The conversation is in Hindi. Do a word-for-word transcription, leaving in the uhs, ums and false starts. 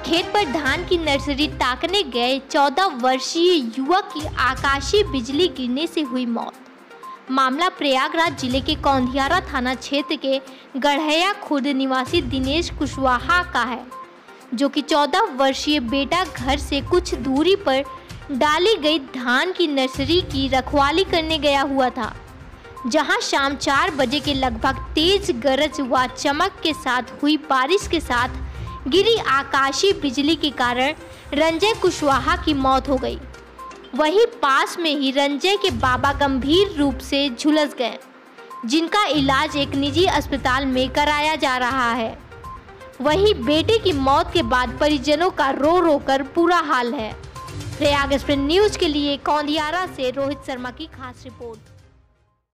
खेत पर धान की नर्सरी ताकने गए चौदह वर्षीय युवक की आकाशीय बिजली गिरने से हुई मौत। मामला प्रयागराज जिले के कौंधियारा थाना क्षेत्र के गढ़ैया खुर्द निवासी दिनेश कुशवाहा का है, जो कि चौदह वर्षीय बेटा घर से कुछ दूरी पर डाली गई धान की नर्सरी की रखवाली करने गया हुआ था, जहां शाम चार बजे के लगभग तेज गरज व चमक के साथ हुई बारिश के साथ गिरी आकाशीय बिजली के कारण रंजय कुशवाहा की मौत हो गई। वहीं पास में ही रंजय के बाबा गंभीर रूप से झुलस गए, जिनका इलाज एक निजी अस्पताल में कराया जा रहा है। वहीं बेटे की मौत के बाद परिजनों का रो रो कर बुरा हाल है। प्रयाग एक्सप्रेस न्यूज के लिए कौंधियारा से रोहित शर्मा की खास रिपोर्ट।